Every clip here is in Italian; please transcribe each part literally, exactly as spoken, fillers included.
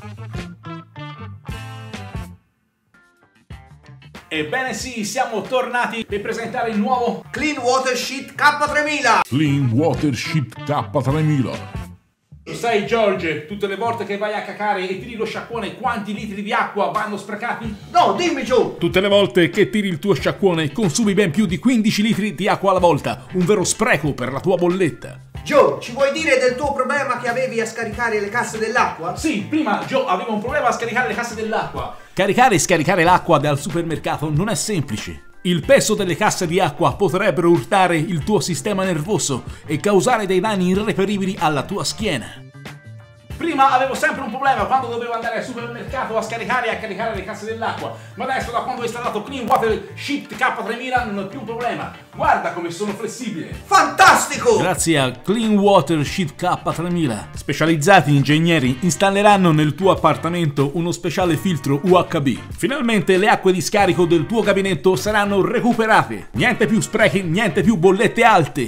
Ebbene sì, siamo tornati per presentare il nuovo Clean Water Sheet K tremila. Clean Water Sheet K tremila. Lo sai George, tutte le volte che vai a cacare e tiri lo sciacquone, quanti litri di acqua vanno sprecati? No, dimmi Joe. Tutte le volte che tiri il tuo sciacquone consumi ben più di quindici litri di acqua alla volta, un vero spreco per la tua bolletta. Joe, ci vuoi dire del tuo problema che avevi a scaricare le casse dell'acqua? Sì, prima Joe aveva un problema a scaricare le casse dell'acqua. Caricare e scaricare l'acqua dal supermercato non è semplice. Il peso delle casse di acqua potrebbero urtare il tuo sistema nervoso e causare dei danni irreperibili alla tua schiena. Prima avevo sempre un problema quando dovevo andare al supermercato a scaricare e a caricare le casse dell'acqua, ma adesso da quando ho installato Clean Water Sheet K tremila non ho più un problema. Guarda come sono flessibile. Fantastico! Grazie a Clean Water Sheet K tremila, specializzati ingegneri installeranno nel tuo appartamento uno speciale filtro U H B. Finalmente le acque di scarico del tuo gabinetto saranno recuperate. Niente più sprechi, niente più bollette alte.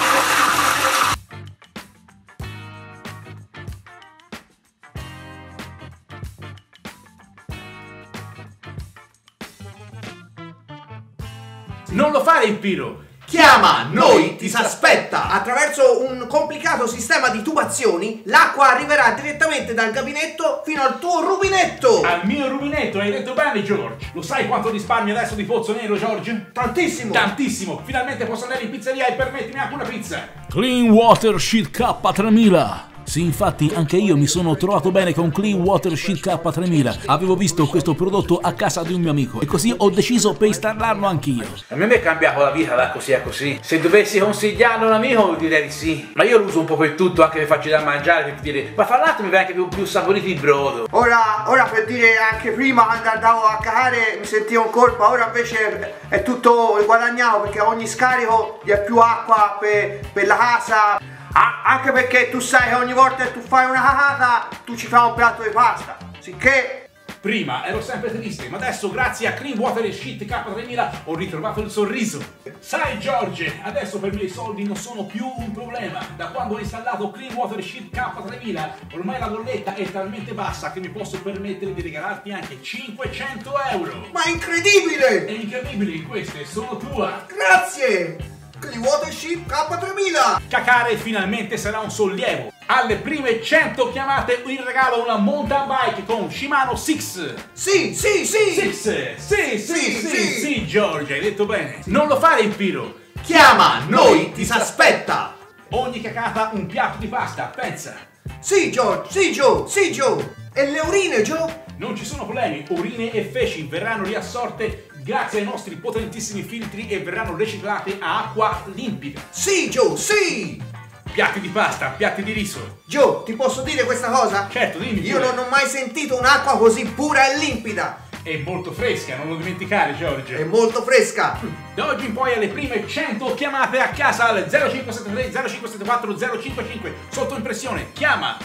Non lo fare il Piro! Chiama Noi Ti S'Aspetta! Attraverso un complicato sistema di tubazioni, l'acqua arriverà direttamente dal gabinetto fino al tuo rubinetto! Al mio rubinetto, hai detto bene George! Lo sai quanto risparmio adesso di pozzo nero, George? Tantissimo! Tantissimo! Finalmente posso andare in pizzeria e permettermi anche una pizza! Clean Water Sheet K tremila. Sì, infatti anche io mi sono trovato bene con Clean Water Sheet K tremila. Avevo visto questo prodotto a casa di un mio amico e così ho deciso per installarlo anch'io. A me mi è cambiato la vita da così a così. Se dovessi consigliarlo a un amico direi di sì. Ma io lo uso un po' per tutto, anche per farci da mangiare, per dire. Ma fra l'altro mi viene anche più, più saporito il brodo. Ora, ora per dire, anche prima quando andavo a cacare mi sentivo in colpa, ora invece è tutto guadagnato perché ogni scarico gli è più acqua per, per la casa. Ah, anche perché tu sai che ogni volta che tu fai una cacata tu ci fai un piatto di pasta, sicché prima ero sempre triste, ma adesso grazie a Clean Water Sheet K tremila ho ritrovato il sorriso. Sai George, adesso per me i soldi non sono più un problema. Da quando ho installato Clean Water Sheet K tremila ormai la bolletta è talmente bassa che mi posso permettere di regalarti anche cinquecento euro. Ma è incredibile! È incredibile, queste sono tua. Grazie! Clean Water Sheet K tremila! Cacare finalmente sarà un sollievo. Alle prime cento chiamate in regalo una mountain bike con Shimano Six. Sì, sì, sì! Six! Sì, sì, sì, sì, sì, sì, George, hai detto bene. Non lo fare il Piro. Chiama Noi Ti S'Aspetta! Ogni cacata un piatto di pasta, pensa. Sì, George, sì, Joe, sì, Joe! E le urine, Joe? Non ci sono problemi, urine e feci verranno riassorte grazie ai nostri potentissimi filtri e verranno riciclate a acqua limpida. Sì, Joe, sì! Piatti di pasta, piatti di riso. Joe, ti posso dire questa cosa? Certo, dimmi. Io pure. non ho mai sentito un'acqua così pura e limpida. È molto fresca, non lo dimenticare, George. È molto fresca. Da oggi in poi alle prime cento chiamate a casa al zero cinque sette tre zero cinque sette quattro zero cinque cinque. Sotto impressione, chiama.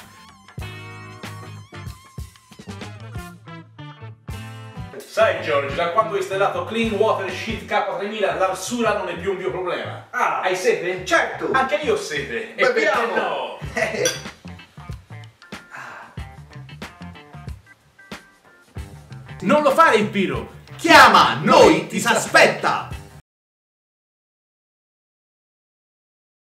Sai George, da quando hai installato Clean Water Sheet K tremila l'arsura non è più un mio problema. Ah, hai sete? Certo. Anche io ho sete. E Beviamo. perché no? Non lo fare il Piro. Chiama Noi Ti S'Aspetta!